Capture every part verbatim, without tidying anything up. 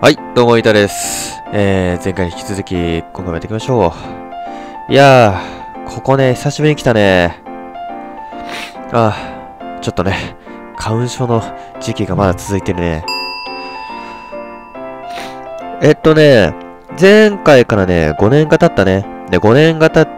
はい、どうも、いたです。えー、前回に引き続き、今回もやっていきましょう。いやー、ここね、久しぶりに来たね。あー、ちょっとね、花粉症の時期がまだ続いてるね。えっとね、前回からね、ごねんが経ったね。で、ごねんが経って、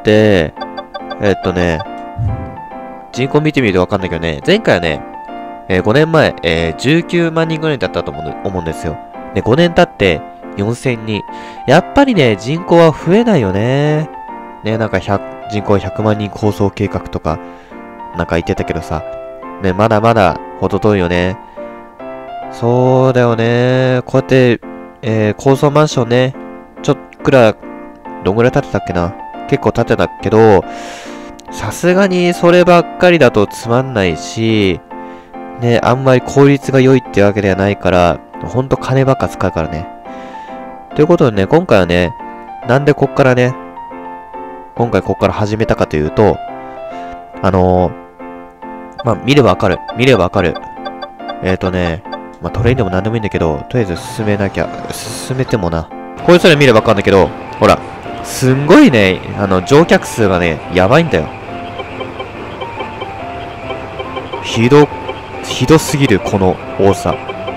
えっとね、人口見てみるとわかんないけどね、前回はね、えー、ごねんまえ、えー、じゅうきゅうまんにんぐらいだったと思う、思うんですよ。で、ごねん経って、よんせんにん。やっぱりね、人口は増えないよね。ね、なんかひゃく、人口ひゃくまんにん構想計画とか、なんか言ってたけどさ。ね、まだまだ、ほど遠いよね。そうだよね。こうやって、えー、高層マンションね、ちょっくら、どんぐらい建てたっけな。結構建てたけど、さすがにそればっかりだとつまんないし、ね、あんまり効率が良いってわけではないから、ほんと金ばっか使うからね。ということでね、今回はね、なんでこっからね、今回こっから始めたかというと、あのー、まあ、見ればわかる。見ればわかる。えーとね、まあ、トレインでもなんでもいいんだけど、とりあえず進めなきゃ、進めてもな。こういうそれ見ればわかるんだけど、ほら、すんごいね、あの、乗客数がね、やばいんだよ。ひど、ひどすぎる、この多さ。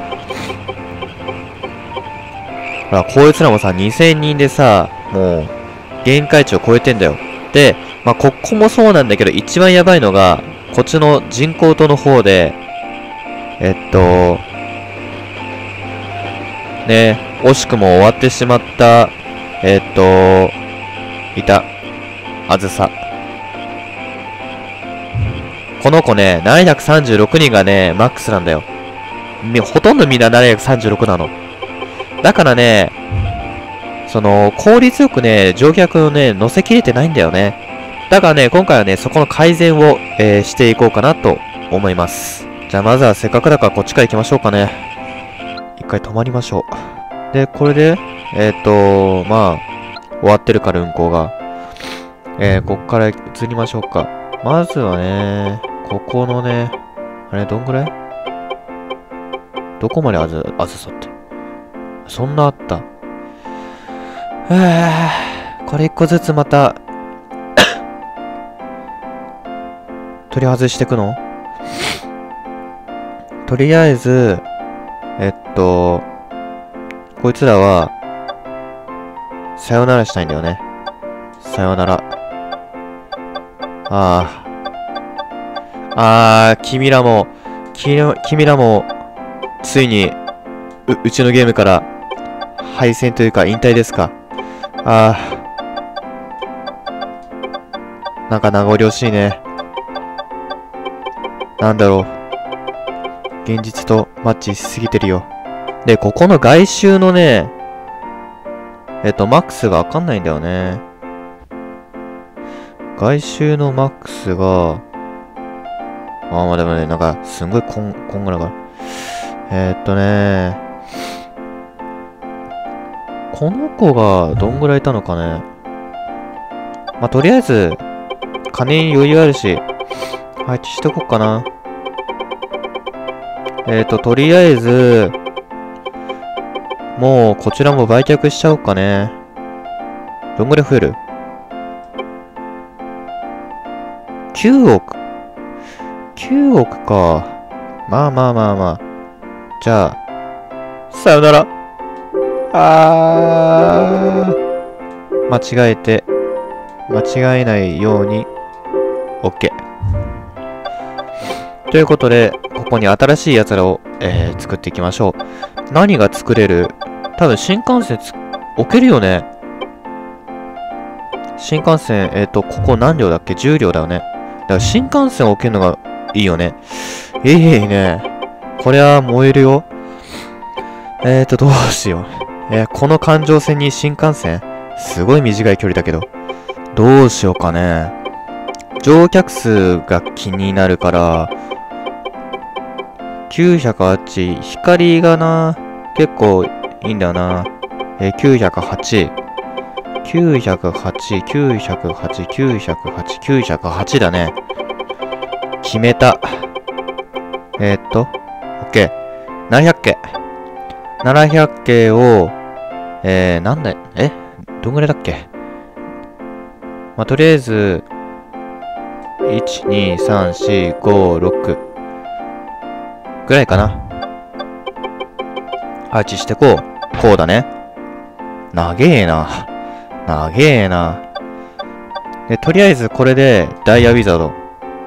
ほら、こいつらもさ、にせんにんでさ、もう、限界値を超えてんだよ。で、まあ、ここもそうなんだけど、一番やばいのが、こっちの人工島の方で、えっと、ね、惜しくも終わってしまった、えっと、いた、あずさ。この子ね、ななひゃくさんじゅうろくにんがね、マックスなんだよ。ほとんどみんなななひゃくさんじゅうろくなの。だからね、その、効率よくね、乗客をね、乗せきれてないんだよね。だからね、今回はね、そこの改善を、えー、していこうかなと思います。じゃあまずはせっかくだからこっちから行きましょうかね。一回止まりましょう。で、これで、えっと、まあ、終わってるから運行が。えー、こっから移りましょうか。まずはね、ここのね、あれ、どんぐらいどこまであず、あずさって。そんなあった。はぁ、これ一個ずつまた、取り外していくの？とりあえず、えっと、こいつらは、さよならしたいんだよね。さよなら。ああ。ああ、君らも、君ら君らも、ついに、う、うちのゲームから、敗戦というか引退ですか。ああ。なんか名残惜しいね。なんだろう。現実とマッチしすぎてるよ。で、ここの外周のね、えっと、マックスがわかんないんだよね。外周のマックスが、ああ、まあでもね、なんか、すんごいこん、こんがらがる。えー、っとね、この子がどんぐらいいたのかね。まあ、とりあえず、金に余裕あるし、配置しとこっかな。えっと、とりあえず、もう、こちらも売却しちゃおうかね。どんぐらい増える ?きゅうおく。きゅうおくか。まあまあまあまあ。じゃあ、さよなら。あー。間違えて、間違えないように、OK。ということで、ここに新しいやつらを、えー、作っていきましょう。何が作れる？多分新幹線つ、置けるよね。新幹線、えっと、ここ何両だっけ ?じゅう 両だよね。だから新幹線を置けるのがいいよね。いいね。これは燃えるよ。えーと、どうしよう。えー、この環状線に新幹線すごい短い距離だけど。どうしようかね。乗客数が気になるから、きゅうひゃくはち、光がな、結構いいんだよな。えー、きゅうひゃくはち、きゅうひゃくはち、きゅうひゃくはち、きゅうひゃくはち、きゅうひゃくはちだね。決めた。えー、っと、OK。ななひゃっけ。 ななひゃく系を、えー、なんだ、えどんぐらいだっけ。まあ、とりあえず、いち、に、さん、し、ご、ろくぐらいかな。配置してこう。こうだね。長えな。長えな。で、とりあえずこれでダイヤウィザード。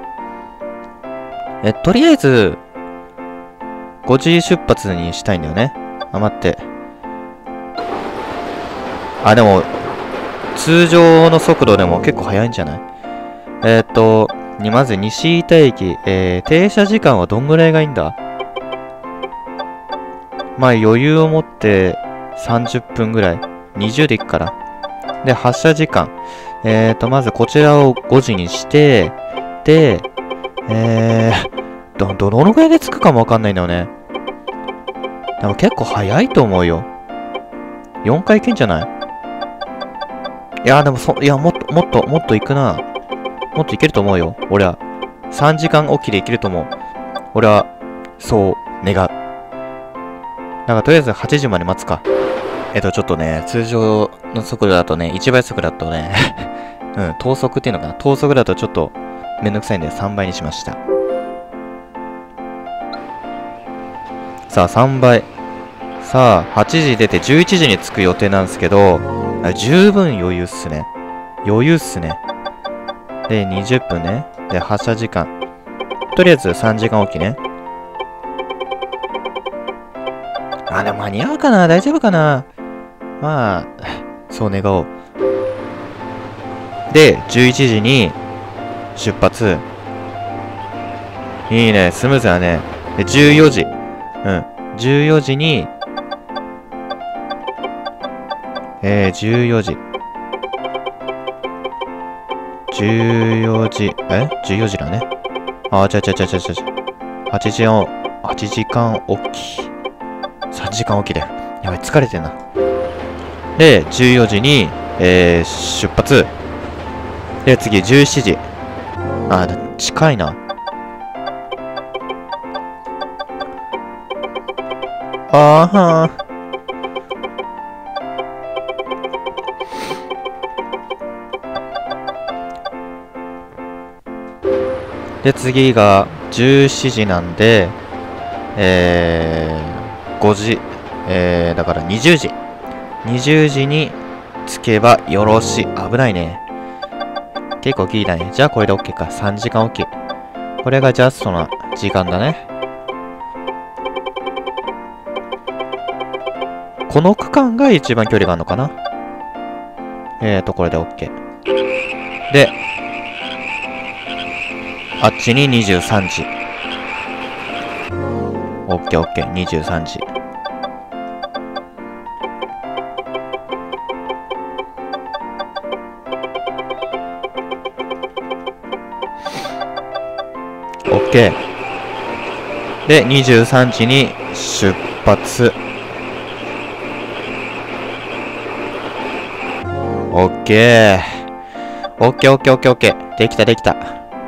え、とりあえず、ごじ出発にしたいんだよね。あ、待って。あ、でも、通常の速度でも結構速いんじゃない？えー、っと、に、まず西板駅、えー、停車時間はどんぐらいがいいんだ？まあ余裕を持ってさんじゅっぷんぐらい。にじゅうで行くから。で、発車時間。えーと、まずこちらをごじにして、で、えー、ど、どのぐらいで着くかもわかんないんだよね。でも結構早いと思うよ。よんかい行けんじゃない？いや、でもそ、いや、もっと、もっと、もっと行くな。もっと行けると思うよ。俺は。さんじかんおきで行けると思う。俺は、そう、願う。だからとりあえずはちじまで待つか。えっと、ちょっとね、通常の速度だとね、いちばい速だとね、うん、等速っていうのかな。等速だとちょっとめんどくさいんでさんばいにしました。さあ、さんばい。さあ、はちじ出てじゅういちじに着く予定なんですけど、十分余裕っすね。余裕っすね。で、にじゅっぷんね。で、発車時間。とりあえずさんじかんおきね。あ、でも間に合うかな？大丈夫かな？まあ、そう願おう。で、じゅういちじに出発。いいね、スムーズだね。で、じゅうよじ。うん。じゅうよじに、えー、じゅうよじ。じゅうよじ、え ?じゅうよじだね。あー、ちゃちゃちゃちゃちゃちゃ。はちじかん、はちじかんおき。さんじかんおきだよ。やばい、疲れてんな。で、じゅうよじに、えー、出発。で、次、じゅうしちじ。あー、近いな。あーはー。で、次がじゅうしちじなんで、えー、ごじ、えー、だからにじゅうじ。にじゅうじに着けばよろしい。危ないね。結構ギリだね。じゃあこれで OK か。さんじかんおき。これがジャストな時間だね。この区間が一番距離があるのかな。えーと、これで OK。で、あっちににじゅうさんじ。オッケーオッケー、にじゅうさんじ。オッケー。で、にじゅうさんじに出発。オッケー。オッケーオッケーオッケーオッケー。できたできた。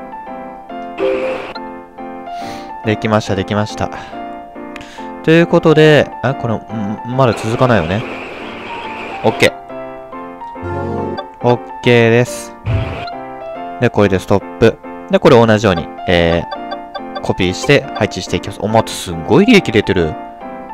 できました、できました。ということで、あ、これ、んまだ続かないよね。OK。OK です。で、これでストップ。で、これ同じように、えー、コピーして配置していきます。お、またすんごい利益出てる。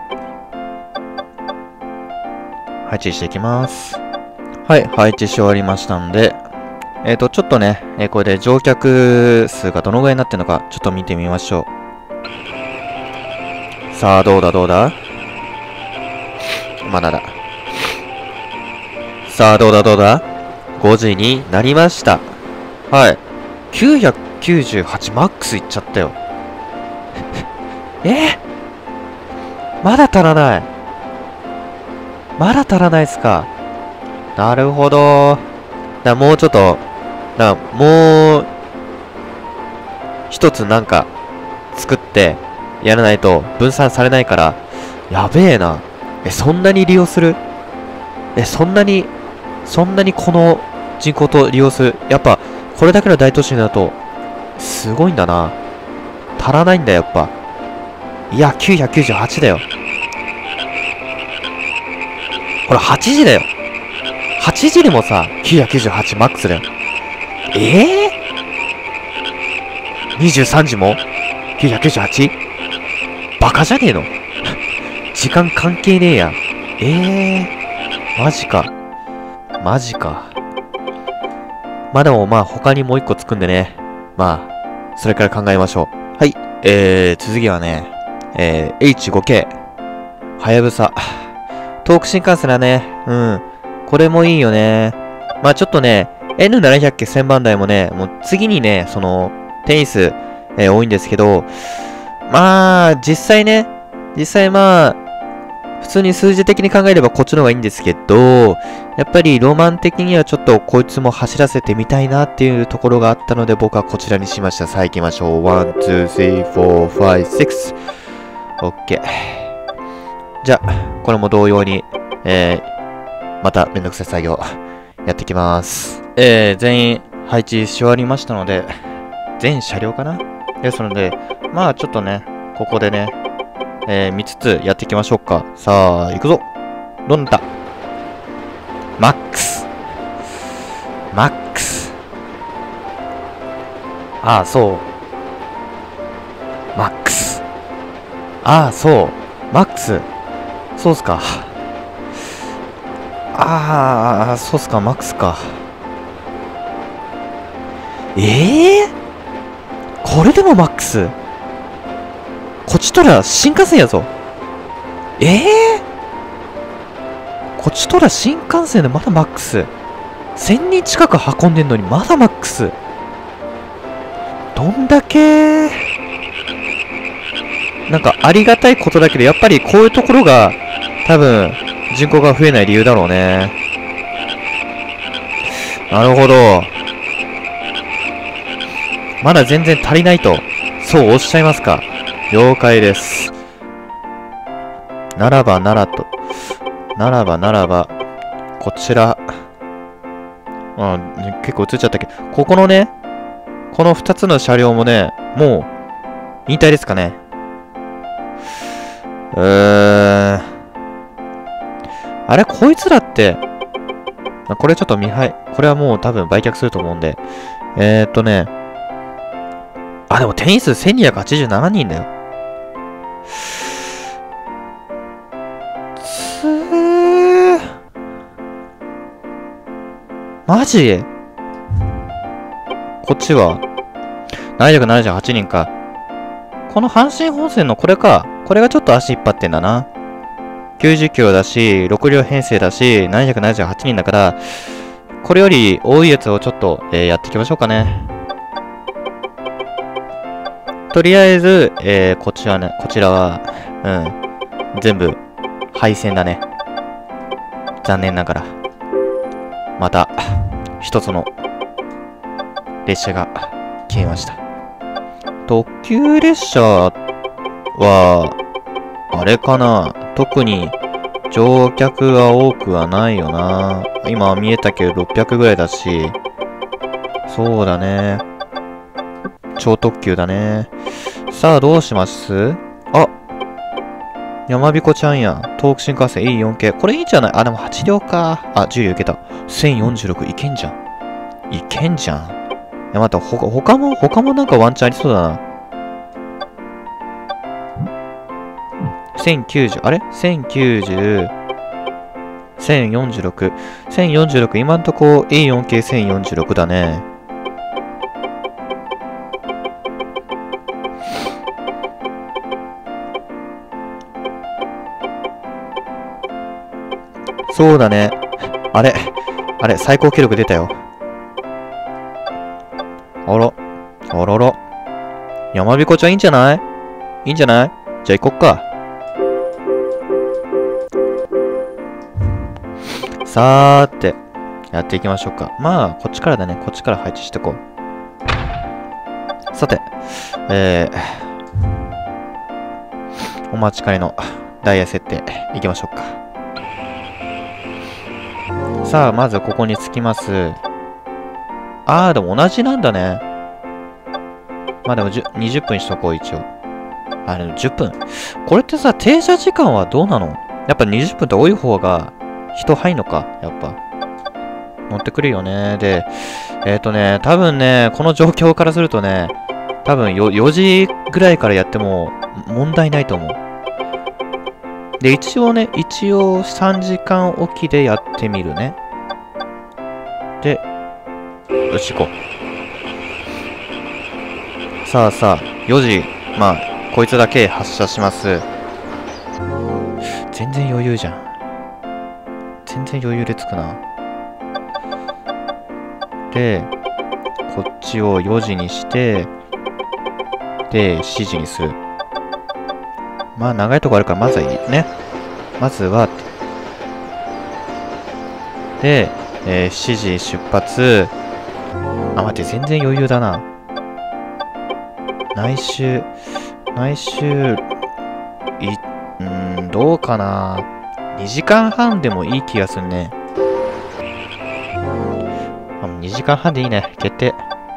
配置していきます。はい、配置し終わりましたんで、えっと、ちょっとね、えー、これで乗客数がどのぐらいになってるのか、ちょっと見てみましょう。さあ、どうだどうだまだだ。さあ、どうだどうだ ?ご 時になりました。はい。きゅうひゃくきゅうじゅうはちマックスいっちゃったよ。えー、まだ足らない。まだ足らないっすか。なるほど。だもうちょっと、だもう、一つなんか、作って、やらないと分散されないから、やべえな。え、そんなに利用する？え、そんなに、そんなにこの人口と利用する？やっぱ、これだけの大都市だと、すごいんだな。足らないんだ、やっぱ。いや、きゅうひゃくきゅうじゅうはちだよ。 これはちじだよ。はちじでもさ、きゅうひゃくきゅうじゅうはちマックスだよ。ええー、にじゅうさんじも きゅうひゃくきゅうじゅうはち？ バカじゃねえの時間関係ねえや。ええー、マジか。マジか。まあでもまあ他にもう一個つくんでね。まあ、それから考えましょう。はい。えー、続きはね、えー、エイチファイブケー。はやぶさ。東北新幹線だね。うん。これもいいよね。まあちょっとね、エヌななひゃく 系せんばん台もね、もう次にね、その、テニス、えー、多いんですけど、まあ、実際ね、実際まあ、普通に数字的に考えればこっちの方がいいんですけど、やっぱりロマン的にはちょっとこいつも走らせてみたいなっていうところがあったので僕はこちらにしました。さあ行きましょう。ワン、ツー、スリー、フォー、ファイブ、シックス。オッケー。じゃあ、これも同様に、えー、まためんどくさい作業やっていきます。えー、全員配置し終わりましたので、全車両かなですので、まあちょっとね、ここでね、えー、見つつやっていきましょうか。さあ、行くぞ。どんだマックス。マックス。ああ、そう。マックス。ああ、そう。マックス。そうっすか。ああ、そうっすか、マックスか。ええー、これでもマックス。こっちとら新幹線やぞ。ええー、こっちとら新幹線でまだマックス。せんにん近く運んでんのにまだマックス。どんだけなんかありがたいことだけど、やっぱりこういうところが多分人口が増えない理由だろうね。なるほど。まだ全然足りないと、そうおっしゃいますか。了解です。ならばならと、ならばならば、こちら、うん、結構映っちゃったけど、ここのね、この二つの車両もね、もう、引退ですかね。うーん。あれ、こいつらって、これちょっと見はい、これはもう多分売却すると思うんで、えーっとね、あ、でも定員数せんにひゃくはちじゅうななにんだよ。つー。マジ？こっちはななひゃくななじゅうはちにんか。この阪神本線のこれか。これがちょっと足引っ張ってんだな。きゅうじゅっキロだし、ろく両編成だし、ななひゃくななじゅうはちにんだから、これより多いやつをちょっと、えー、やっていきましょうかね。とりあえず、えー、こちらね、こちらは、うん、全部、廃線だね。残念ながら。また、一つの、列車が消えました。特急列車は、あれかな、特に、乗客が多くはないよな。今見えたけどろっぴゃくぐらいだし、そうだね。超特急だね。さあ、どうします？あ、山彦ちゃんや。東北新幹線 イーよん系。これいいんじゃない？あ、でもはち両か。あ、じゅう両いけた。せんよんじゅうろくいけんじゃん。いけんじゃん。いや、また、ほか、他も、他もなんかワンチャンありそうだな。せんきゅうじゅう、あれ ?せんきゅうじゅう、せんよんじゅうろく。せんよんじゅうろく、今んとこ イーよん 系せんよんじゅうろくだね。そうだね。あれあれ最高記録出たよ。あら。あらら。山彦ちゃんいいんじゃない？いいんじゃない？じゃあ行こっか。さーて、やっていきましょうか。まあ、こっちからだね。こっちから配置していこう。さて、えー、お待ちかねのダイヤ設定、いきましょうか。さあ、まずここに着きます。あー、でも同じなんだね。まあでもにじゅっぷんにしとこう、一応。あ、でもじゅっぷん。これってさ、停車時間はどうなの？やっぱにじゅっぷんって多い方が人入んのか、やっぱ。乗ってくるよね。で、えっとね、多分ね、この状況からするとね、多分よよじぐらいからやっても問題ないと思う。で、一応ね、一応さんじかんおきでやってみるね。で、よし行こう。さあさあ、よじ、まあ、こいつだけ発射します。全然余裕じゃん。全然余裕でつくな。で、こっちをよじにして、で、しちじにする。まあ、長いとこあるから、まずはいいね。まずは、で、えー、しちじ出発。あ、待って、全然余裕だな。内周、内周、い、うーん、どうかな。にじかんはんでもいい気がするね。あ、にじかんはんでいいね。決定。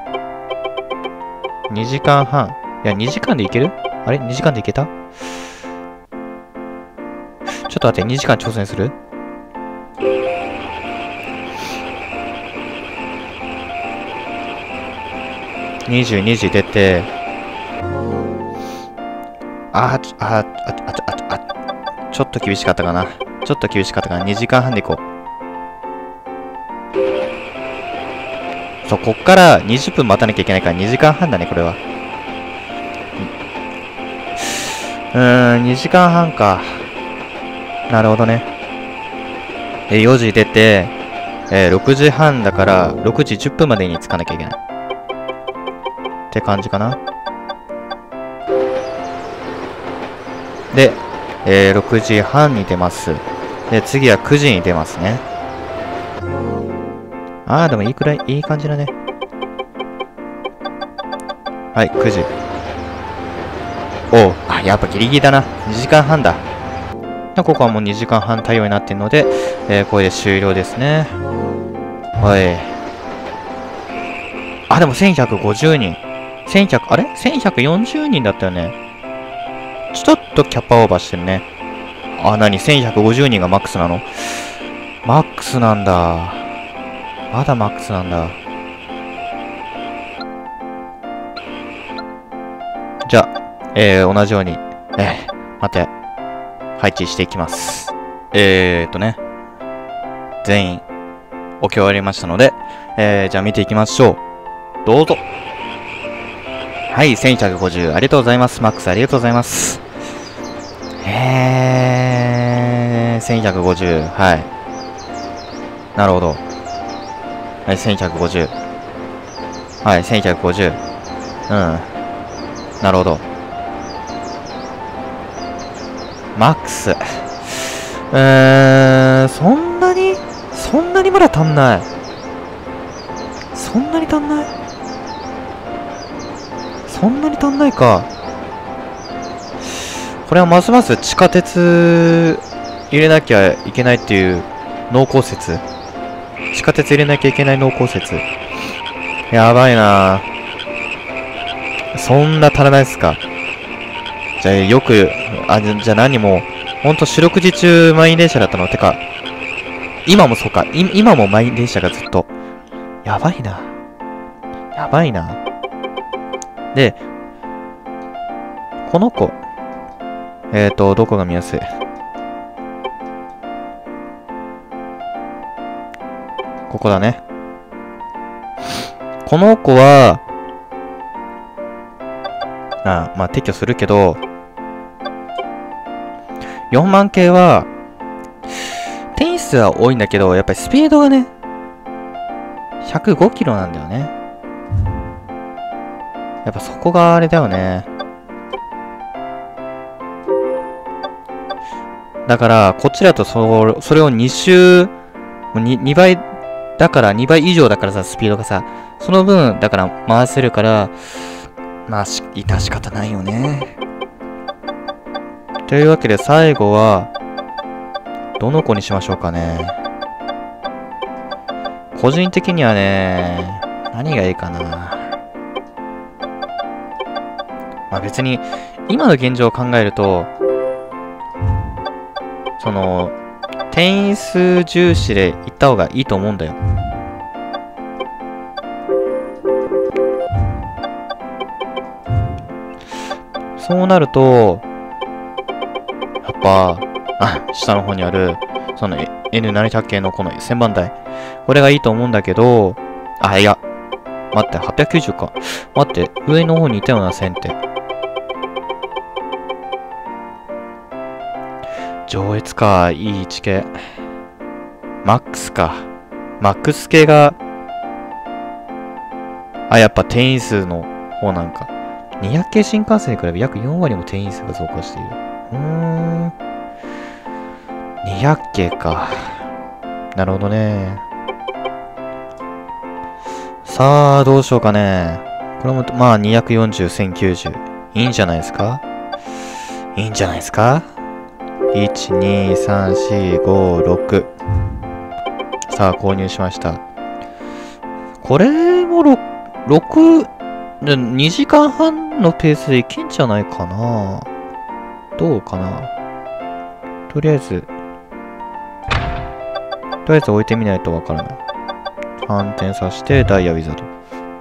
にじかんはん。いや、にじかんでいける？あれ ?に 時間でいけた？ちょっと待って、にじかん挑戦する？にじゅうにじ出て、あー、ちょ、あー、あ、あ、あ、あ、ちょっと厳しかったかな。ちょっと厳しかったかな。にじかんはんでいこう。そう、こっからにじゅっぷん待たなきゃいけないからにじかんはんだね、これは。うーん、にじかんはんか。なるほどね。え、よじ出て、えー、ろくじはんだから、ろくじじゅっぷんまでに着かなきゃいけない。って感じかな。で、えー、ろくじはんに出ます。で、次はくじに出ますね。あー、でもいいくらい、いい感じだね。はい、くじ。おう、あ、やっぱギリギリだな。にじかんはんだ。ここはもうにじかんはん対応になっているので、えー、これで終了ですね。はい。あ、でもせんひゃくごじゅうにん。せんひゃく、あれ ?せんひゃくよんじゅう 人だったよね。ちょっとキャパオーバーしてるね。あ、なに ?せんひゃくごじゅうにんがマックスなの？マックスなんだ。まだマックスなんだ。じゃあ、えー、同じように、えー、待って、配置していきます。えーっとね、全員、置き終わりましたので、えー、じゃあ見ていきましょう。どうぞ。はい、せんひゃくごじゅう、ありがとうございます。マックスありがとうございます。えー、せんひゃくごじゅう、はい。なるほど。はい、せんひゃくごじゅう。はい、せんひゃくごじゅう。うん。なるほど。マックス。うーん、そんなに、そんなにまだ足んない。そんなに足んないそんなに足んないか。これはますます地下鉄入れなきゃいけないっていう濃厚説。地下鉄入れなきゃいけない濃厚説。やばいなぁ。そんな足らないっすか。じゃあよく、あ、じゃ、じゃあ何も、ほんと四六時中満員電車だったの。てか、今もそうか。い今も満員電車がずっと。やばいな。やばいな。で、この子。えーと、どこが見やすい？ここだね。この子は、あ、まあ、撤去するけど、よんまん系は、点数は多いんだけど、やっぱりスピードがね、ひゃくごキロなんだよね。やっぱそこがあれだよね。だから、こっちだとそ、それをに周、に, にばい、だからにばい以上だからさ、スピードがさ、その分、だから回せるから、まあ、し、致し方ないよね。というわけで最後は、どの子にしましょうかね。個人的にはね、何がいいかな。まあ別に、今の現状を考えると、その、 定員数重視で行った方がいいと思うんだよ。そうなると、やっぱ、あ、下の方にある、その エヌななひゃく 系のこのせんばん台。これがいいと思うんだけど、あ、いや、待って、はっぴゃくきゅうじゅうか。待って、上の方にいたような線って。上越か、いい位置系。マックスか。マックス系が、あ、やっぱ定員数の方なんか。にひゃく系新幹線に比べ約よん割も定員数が増加している。うーん。にひゃく系か。なるほどね。さあ、どうしようかね。これも、まあ、にひゃくよんじゅう、せんきゅうじゅう。いいんじゃないですか？いいんじゃないですか？ いち、に、さん、し、ご、ろく。さあ、購入しました。これもろく、にじかんはんのペースでいけんじゃないかな。どうかな。とりあえず、とりあえず置いてみないとわからない。反転させて、ダイヤウィザード。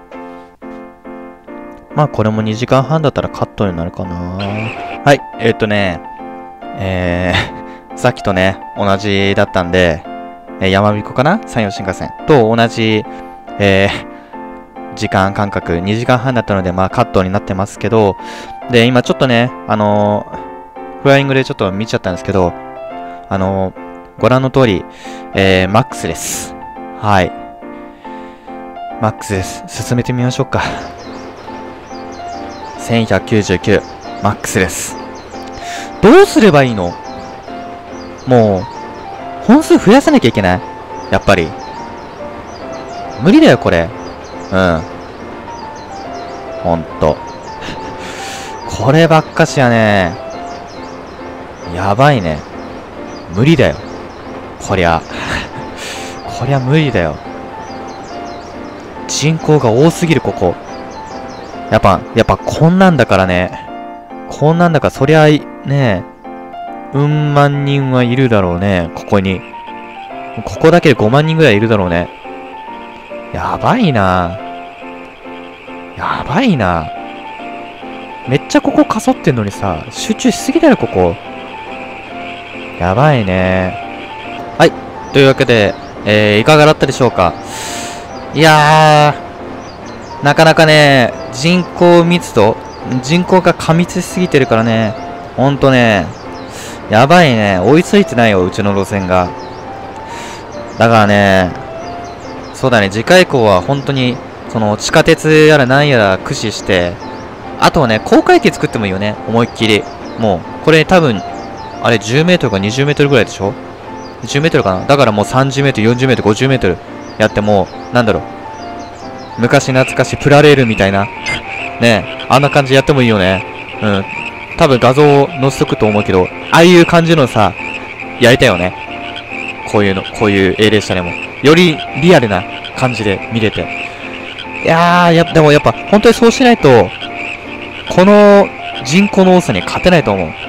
まあ、これもにじかんはんだったらカットになるかな。はい、えー、っとね、えー、さっきとね、同じだったんで、えー、山彦かな山陽新幹線と同じ、えー、時間間隔、にじかんはんだったので、まあ、カットになってますけど、で、今ちょっとね、あのー、フライングでちょっと見ちゃったんですけど、あのー、ご覧の通り、えー、マックスです。はい。マックスです。進めてみましょうか。せんひゃくきゅうじゅうきゅう、マックスです。どうすればいいの？もう、本数増やさなきゃいけない？やっぱり。無理だよ、これ。うん。ほんと。こればっかしはね、やばいね。無理だよ。こりゃ。こりゃ無理だよ。人口が多すぎる、ここ。やっぱ、やっぱこんなんだからね。こんなんだから、そりゃ、ね、うん万人はいるだろうね、ここに。ここだけでごまん人ぐらいいるだろうね。やばいな。やばいな。めっちゃここかそってんのにさ、集中しすぎだよ、ここ。やばいね。はい。というわけで、えー、いかがだったでしょうか。いやー、なかなかね、人口密度、人口が過密しすぎてるからね、ほんとね、やばいね、追いついてないよ、うちの路線が。だからね、そうだね、次回以降は本当に、その地下鉄やら何やら駆使して、あとはね、高架駅作ってもいいよね、思いっきり。もう、これ多分、あれじゅうメートルかにじゅうメートルぐらいでしょ ?じゅう メートルかな。だからもうさんじゅうメートル、よんじゅうメートル、ごじゅうメートルやっても、なんだろう。昔懐かしいプラレールみたいな。ねえ、あんな感じやってもいいよね。うん。多分画像を載せとくと思うけど、ああいう感じのさ、やりたいよね。こういうの、こういう A 列車でも。よりリアルな感じで見れて。いやー、や、でもやっぱ、本当にそうしないと、この人口の多さに勝てないと思う。うん。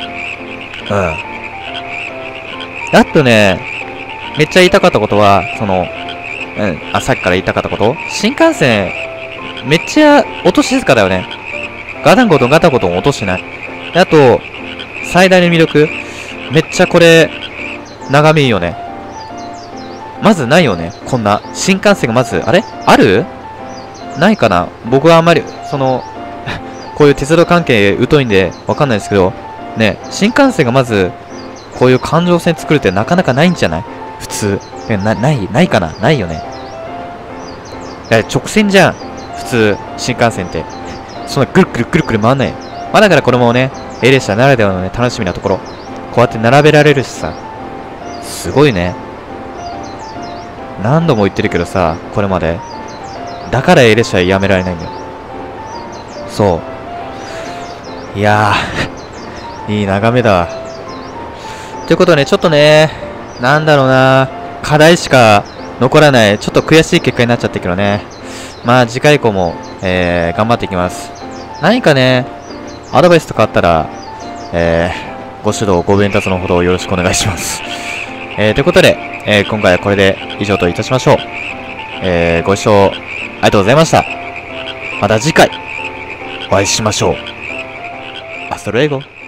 あとね、めっちゃ言いたかったことは、その、うん、あ、さっきから言いたかったこと新幹線、めっちゃ音静かだよね。ガタンゴトンガタンゴトン音しない。で、あと、最大の魅力、めっちゃこれ、眺めいいよね。まずないよね。こんな。新幹線がまず、あれあるないかな。僕はあんまり、その、こういう鉄道関係疎いんでわかんないですけど、ね、新幹線がまず、こういう環状線作るってなかなかないんじゃない普通。な、ない、ないかなないよね。直線じゃん。普通、新幹線って。そんなぐるぐるぐるぐる回んない。まあだからこれもね、A 列車ならではのね、楽しみなところ。こうやって並べられるしさ。すごいね。何度も言ってるけどさ、これまで。だから A 列車やめられないんだよ。そう。いやー、いい眺めだ。ということでね、ちょっとね、なんだろうな、課題しか残らない、ちょっと悔しい結果になっちゃったけどね。まあ次回以降も、えー、頑張っていきます。何かね、アドバイスとかあったら、えー、ご指導、ご鞭撻のほどよろしくお願いします。 えー、ということで、えー、今回はこれで以上といたしましょう。えー、ご視聴ありがとうございました。また次回、お会いしましょう。アストルエゴ。